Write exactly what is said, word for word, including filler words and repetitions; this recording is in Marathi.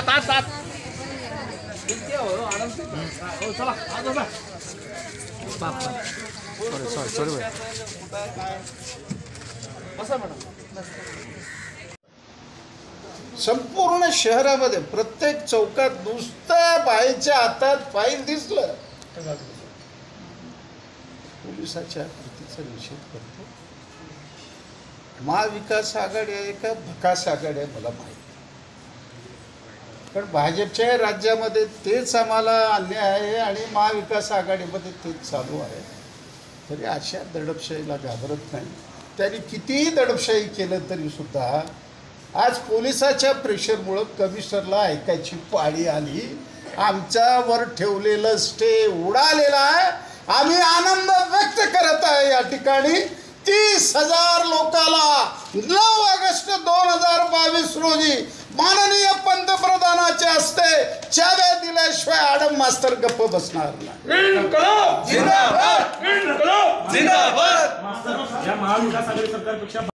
आत आत आत चला सॉरी सॉरी संपूर्ण शहरामध्ये प्रत्येक चौकात नुसतं बाईच्या हातात फाईल दिसलं पोलिसाच्या कृतीचा निषेध करतो. महाविकास आघाडी आहे का भकास आघाडी आहे मला माहिती, पण भाजपच्या राज्यामध्ये तेच आम्हाला अन्याय आहे आणि महाविकास आघाडीमध्ये तेच चालू आहे. तरी अशा दडपशाहीला घाबरत नाही. त्यांनी कितीही दडपशाही केलं तरी सुद्धा आज पोलिसाच्या प्रेशरमुळं कमिशनरला ऐकायची पाळी आली. आमच्यावर ठेवलेलं स्टे उडालेला आहे. आम्ही आनंद व्यक्त करत आहे. या ठिकाणी तीस हजार लोकाला नऊ ऑगस्ट दोन हजार बावीस रोजी माननीय पंतप्रधानाच्या हस्ते चाव्या दिल्याशिवाय आडम मास्तर गप्प बसणार नाही. जिंदाबाद जिंदाबाद जिंदाबाद. या महाविकास आघाडी सरकारपेक्षा